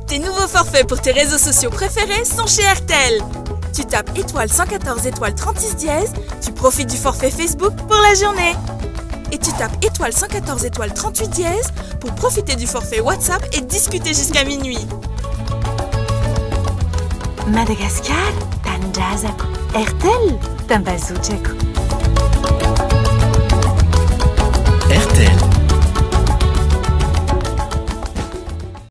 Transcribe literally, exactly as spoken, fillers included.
Tes nouveaux forfaits pour tes réseaux sociaux préférés sont chez Airtel. Tu tapes étoile cent quatorze étoile trente-six dièse, tu profites du forfait Facebook pour la journée. Et tu tapes étoile cent quatorze étoile trente-huit dièse pour profiter du forfait WhatsApp et discuter jusqu'à minuit. Madagascar, Tanjazako. Airtel, Tambazoutchako. Airtel.